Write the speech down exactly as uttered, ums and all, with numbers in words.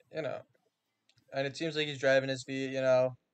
you know, and it seems like he's driving his feet. You know,